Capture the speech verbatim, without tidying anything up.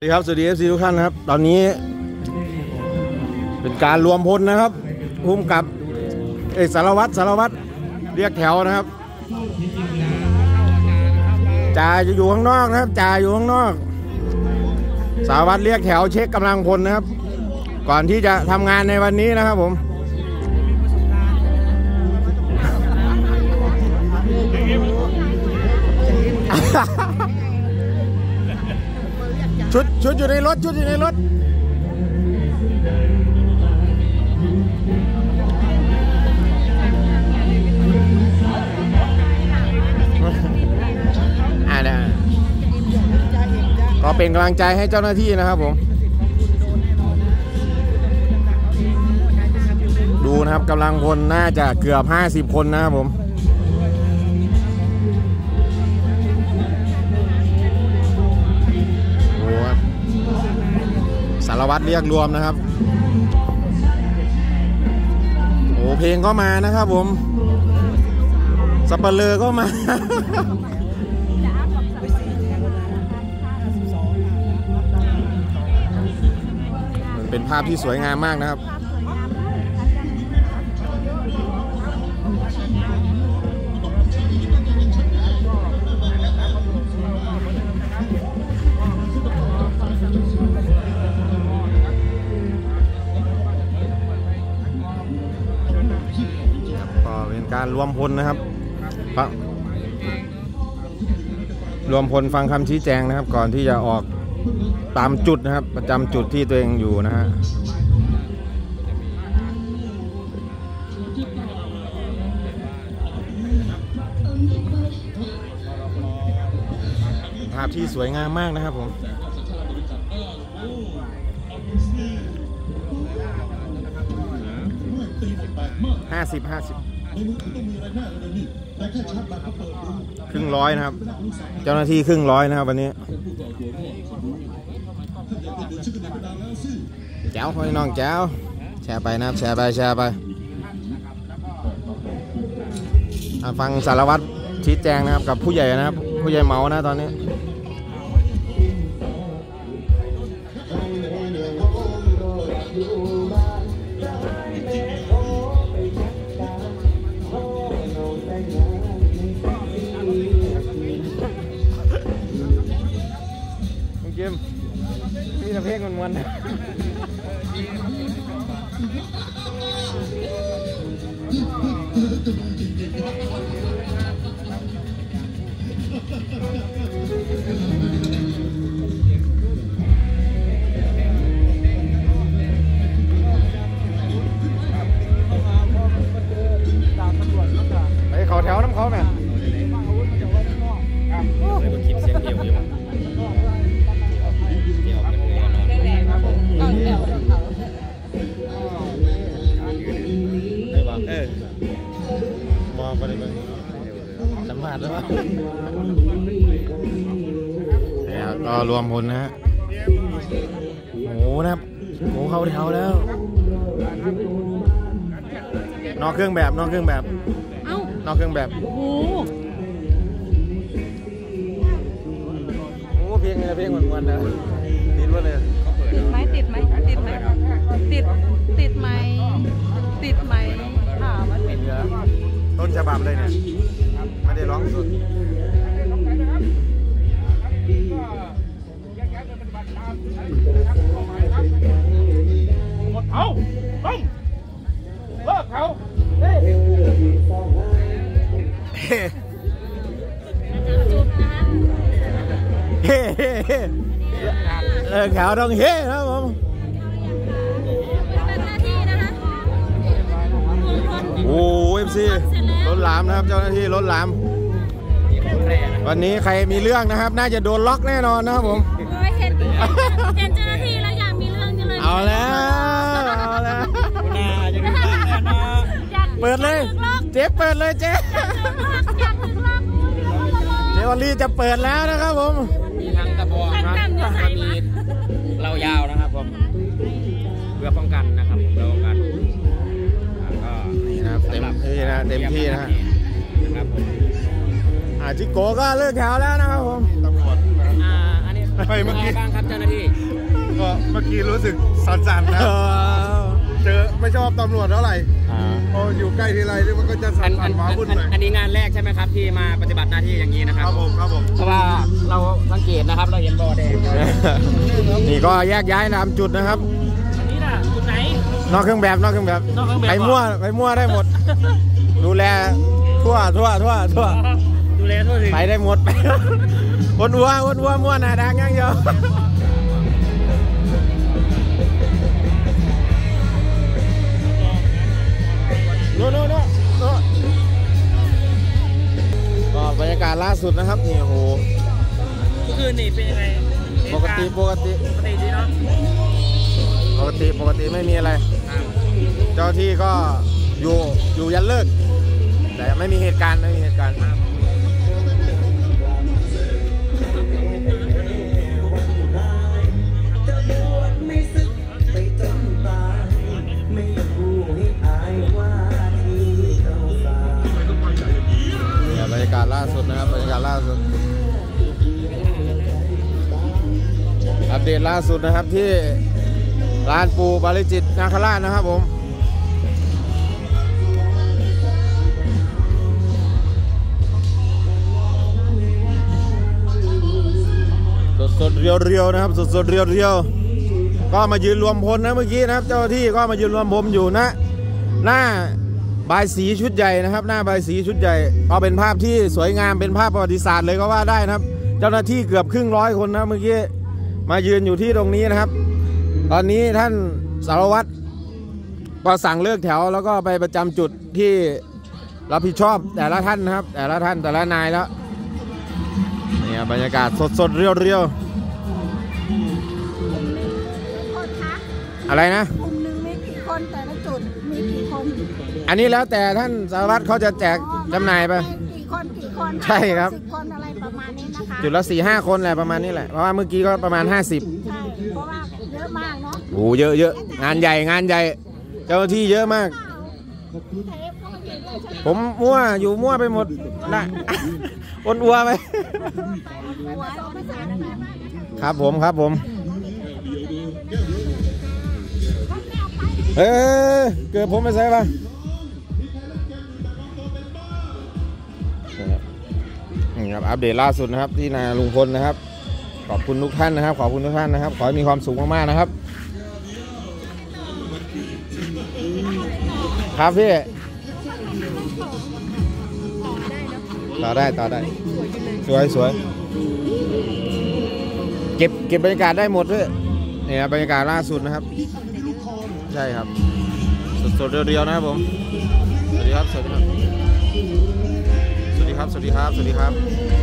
สวัสดีครับสวัสดีเอฟซีทุกท่านนะครับตอนนี้เป็นการรวมพลนะครับพุ่มกับเอสารวัตรสารวัตรเรียกแถวนะครับจ่าจะอยู่ข้างนอกนะครับจ่าอยู่ข้างนอกสารวัตรเรียกแถวเช็คกำลังพลนะครับก่อนที่จะทำงานในวันนี้นะครับผมชุดชุดอยู่ในรถชุดอยู่ในรถอ่านะก็เป็นกำลังใจให้เจ้าหน้าที่นะครับผมดูนะครับกำลังพลน่าจะเกือบห้าสิบคนนะครับผมสารวัตรเรียกรวมนะครับโอ้เพลงก็มานะครับผมสัปเหร่อก็มามันเป็นภาพที่สวยงามมากนะครับการรวมพลนะครับรวมพลฟังคำชี้แจงนะครับก่อนที่จะออกตามจุดนะครับประจำจุดที่ตัวเองอยู่นะฮะภาพที่สวยงามมากนะครับผมห้าสิบห้าสิบครึ่งร้อยนะครับเจ้าหน้าที่ครึ่งร้อยนะครับวันนี้แจ๋วพี่น้องแจ๋วแชร์ไปนะครับแชร์ไปแชร์ไปฟังสารวัตรชี้แจงนะครับกับผู้ใหญ่นะครับผู้ใหญ่เมานะตอนนี้มีแต่เพลงมันๆนะไปเขาแถวน้ำเขาไหมเออมองไปเลยมั้ยสัมผัสแล้วเนี่ยก็รวมพลนะฮะโหนะครับโหเข้าแถวแล้วนอกเครื่องแบบนอกเครื่องแบบเอ้านอกเครื่องแบบโอ้โหโอ้เพลงเนี่ยเพลงเหมือนกันนะติดว่าเลยติดไหมติดไหมติดไหมติดติดไหมติดไหมถามว่าติดต้นฉบับเลยเนี่ยไม่ได้ร้องสุดหมดเอาต้องเลิกเขาเฮ้เฮ้เลิกเขาต้องเฮ้ครับผมโอ้เอฟซีรถหลามนะครับเจ้าหน้าที่รถหลามวันนี้ใครมีเรื่องนะครับน่าจะโดนล็อกแน่นอนนะครับผมเห็นเห็นเจ้าหน้าที่แล้วอยากมีเรื่องจังเลยเอาแล้วเอาแล้วเปิดเลยเจ๊เปิดเลยเจ๊เจ๊วันนี้จะเปิดแล้วนะครับผมมีทั้งกระบอกครับมีเรายาวนะครับผมเพื่อป้องกันนะครับเราป้องกันก็นี่นะครับเต็มที่นะเต็มที่นะนะครับผมอาจิโกก็เลิกแถวแล้วนะครับผมตำรวจอ่าอันนี้ไปเมื่อกี้บ้างครับเจ้าหน้าที่เมื่อกี้รู้สึกสั่นๆนะเจอไม่ชอบตำรวจเท่าไหร่พออยู่ใกล้ทีไรนี่มันก็จะสั่อันนอันๆหมาวุ่นอันเลยอันนี้งานแรกใช่ไหมครับที่มาปฏิบัติหน้าที่อย่างนี้นะคครัรับบผมครับผมเพราะว่าเราสังเกตนะครับเราเห็นบอแดงนี่ก็แยกย้ายตามจุดนะครับอันนี้น่ะจุดไหนนอกเครื่องแบบนอกเครื่องแบบนอกเครื่องแบบไปมั่วไปมั่วได้หมด ดูแลทั่วทั่วทั่วทั่วดูแลทั่วถึงไปได้หมด ไปวนวัววนวัวมั่วหนาดังยังเดียวโน่นโน่นโน่นโน่นก็บรรยากาศล่าสุดนะครับนี่โอ้โหเมื่อคืนนี่เป็นยังไงปกติปกติปกติดีเนาะปกติปกติไม่มีอะไร เจ้าที่ก็อยู่อยู่ยันเลิก แต่ไม่มีเหตุการณ์ไม่มีเหตุการณ์เนี่ยบรรยากาศล่าสุดนะครับบรรยากาศล่าสุดอัปเดตล่าสุดนะครับที่ร้านปูบาลิจิตนาคราชนะครับผมสดๆเรียวๆนะครับสดๆเรียวๆก็มายืนรวมพลนะเมื่อกี้นะครับเจ้าหน้าที่ก็มายืนรวมพลอยู่นะหน้าบายสีชุดใหญ่นะครับหน้าบายสีชุดใหญ่ก็เป็นภาพที่สวยงามเป็นภาพประวัติศาสตร์เลยก็ว่าได้นะครับ เจ้าหน้าที่เกือบครึ่งร้อยคนนะเมื่อกี้มายืนอยู่ที่ตรงนี้นะครับ ตอนนี้ท่านสารวัตรก็สั่งเลิกแถวแล้วก็ไปประจำจุดที่รับผิดชอบแต่ละท่านนะครับ แต่ละท่านแต่ละนายแล้วเนี่ยบรรยากาศสดๆเรียวๆอะไรนะกลุ่มหนึ่งมีกี่คนแต่ละจุดมีกี่คนอันนี้แล้วแต่ท่านสารวัตรเขาจะแจกจำหน่ายไปกี่คนกี่คนใช่ครับสิบคนอะไรประมาณนี้นะคะจุดละสี่ห้าคนแหละประมาณนี้แหละเพราะว่าเมื่อกี้ก็ประมาณห้าสิบใช่เพราะว่าเยอะมากเนาะโอ้เยอะเยอะงานใหญ่งานใหญ่เจ้าหน้าที่เยอะมากเทปก็มาเยอะเลยใช่ไหมผมมั่วอยู่มั่วไปหมดนะ อ้วนอัวไปหัวเราไม่ใส่อะไรมากนะคะครับผมครับผมเออเกิดผมไม่ใส่ป่ะนี่ครับอัปเดตล่าสุดนะครับที่นาลุงพลนะครับขอบคุณทุกท่านนะครับขอบคุณทุกท่านนะครับขอให้มีความสุขมากๆนะครับครับพี่ต่อได้ต่อได้สวยสวยเก็บเก็บบรรยากาศได้หมดด้วยเนี่ยบรรยากาศล่าสุดนะครับใช่ครับสดๆเรียวๆนะครับผมสวัสดีครับสวัสดีครับสวัสดีครับสวัสดีครับสวัสดีครับ